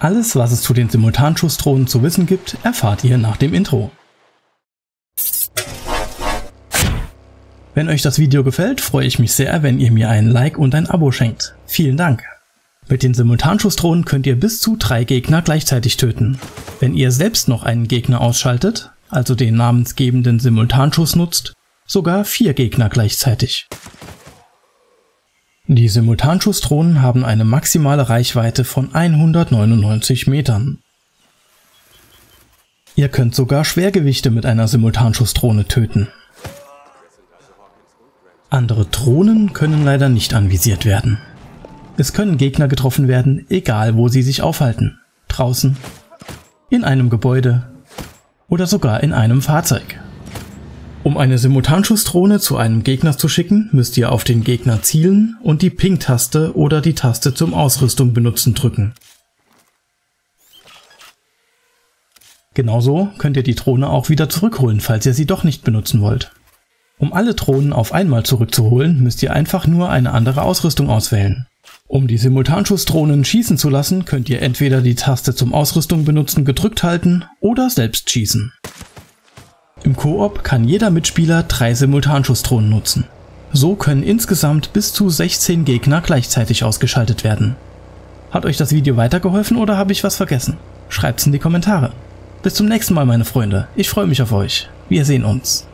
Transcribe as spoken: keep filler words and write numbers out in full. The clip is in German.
Alles, was es zu den Simultanschussdrohnen zu wissen gibt, erfahrt ihr nach dem Intro. Wenn euch das Video gefällt, freue ich mich sehr, wenn ihr mir einen Like und ein Abo schenkt. Vielen Dank! Mit den Simultanschussdrohnen könnt ihr bis zu drei Gegner gleichzeitig töten. Wenn ihr selbst noch einen Gegner ausschaltet, also den namensgebenden Simultanschuss nutzt, sogar vier Gegner gleichzeitig. Die Simultanschussdrohnen haben eine maximale Reichweite von hundertneunundneunzig Metern. Ihr könnt sogar Schwergewichte mit einer Simultanschussdrohne töten. Andere Drohnen können leider nicht anvisiert werden. Es können Gegner getroffen werden, egal wo sie sich aufhalten. Draußen, in einem Gebäude oder sogar in einem Fahrzeug. Um eine Simultanschussdrohne zu einem Gegner zu schicken, müsst ihr auf den Gegner zielen und die Ping-Taste oder die Taste zum Ausrüstung benutzen drücken. Genauso könnt ihr die Drohne auch wieder zurückholen, falls ihr sie doch nicht benutzen wollt. Um alle Drohnen auf einmal zurückzuholen, müsst ihr einfach nur eine andere Ausrüstung auswählen. Um die Simultanschussdrohnen schießen zu lassen, könnt ihr entweder die Taste zum Ausrüstung benutzen gedrückt halten oder selbst schießen. Im Koop kann jeder Mitspieler drei Simultanschussdrohnen nutzen. So können insgesamt bis zu sechzehn Gegner gleichzeitig ausgeschaltet werden. Hat euch das Video weitergeholfen oder habe ich was vergessen? Schreibt's in die Kommentare. Bis zum nächsten Mal, meine Freunde. Ich freue mich auf euch. Wir sehen uns.